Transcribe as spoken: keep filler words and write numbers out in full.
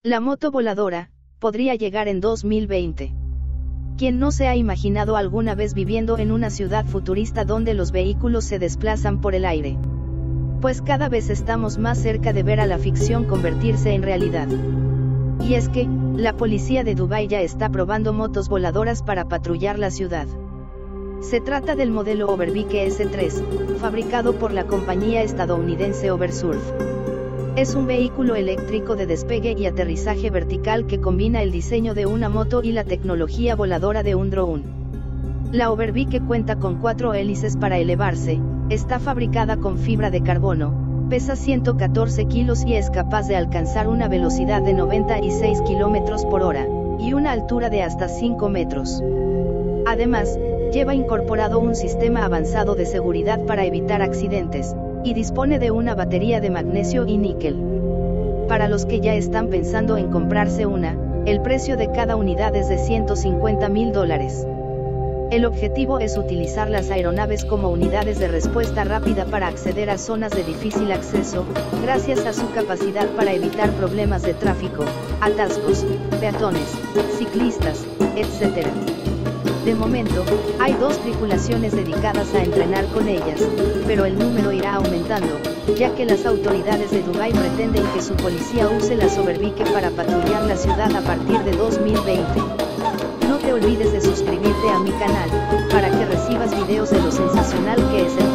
La moto voladora podría llegar en dos mil veinte. ¿Quién no se ha imaginado alguna vez viviendo en una ciudad futurista donde los vehículos se desplazan por el aire? Pues cada vez estamos más cerca de ver a la ficción convertirse en realidad. Y es que, la policía de Dubái ya está probando motos voladoras para patrullar la ciudad. Se trata del modelo Overbike ese tres, fabricado por la compañía estadounidense Oversurf. Es un vehículo eléctrico de despegue y aterrizaje vertical que combina el diseño de una moto y la tecnología voladora de un dron. La Overbike cuenta con cuatro hélices para elevarse, está fabricada con fibra de carbono, pesa ciento catorce kilos y es capaz de alcanzar una velocidad de noventa y seis kilómetros por hora, y una altura de hasta cinco metros. Además, lleva incorporado un sistema avanzado de seguridad para evitar accidentes, y dispone de una batería de magnesio y níquel. Para los que ya están pensando en comprarse una, el precio de cada unidad es de ciento cincuenta mil dólares. El objetivo es utilizar las aeronaves como unidades de respuesta rápida para acceder a zonas de difícil acceso, gracias a su capacidad para evitar problemas de tráfico, atascos, peatones, ciclistas, etcétera. De momento, hay dos tripulaciones dedicadas a entrenar con ellas, pero el número irá aumentando, ya que las autoridades de Dubái pretenden que su policía use la Overbike para patrullar la ciudad a partir de dos mil veinte. No te olvides de suscribirte a mi canal, para que recibas videos de lo sensacional que es el